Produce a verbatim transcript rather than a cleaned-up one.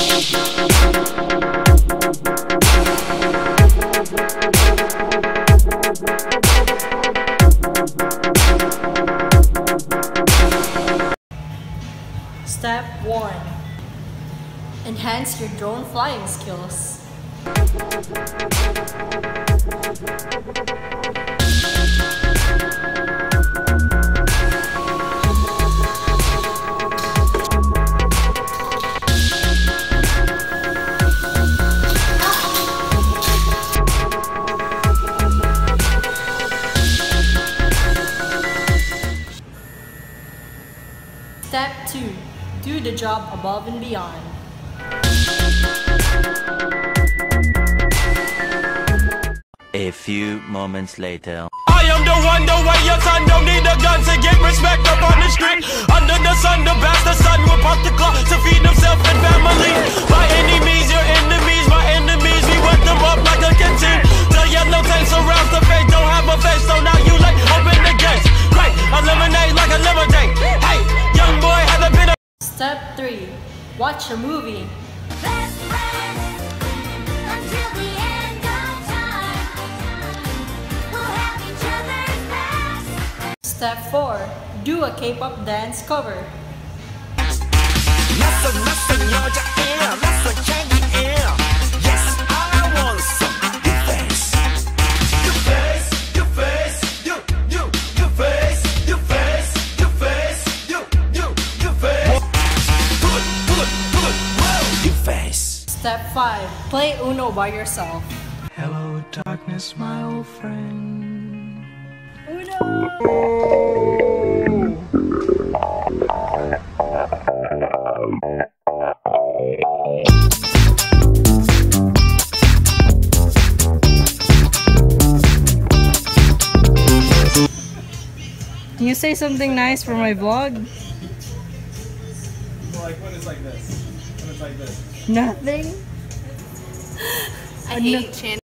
Step one. Enhance your drone flying skills. Step two. Do the job above and beyond. A few moments later. I am the one, the way your son don't need a gun to get respect up on the street. Under the sun, the bastard son will pop the clock to feed himself and family. My enemies, your enemies, my enemies, we wet them up like a canteen. The yellow tanks around the face, don't have a face, so now you like open the gates. Great, eliminate like a lemonade. Hey, young boy, haven't been a Step three. Watch a movie. Best friends until the end of time. We'll have each other's backs. Step four. Do a K-pop dance cover. 낯선 낯선 여자애야 낯선 향기애야 Yes, I want some your face Your face, your face You, you, your face Your face, your face You, you, your face Good, good, good, whoa Your face. Step five. Play Uno by yourself. Hello darkness, my old friend. Uno! Can you say something nice for my vlog? Like when it's like this. When it's like this. Nothing? I hate Chan.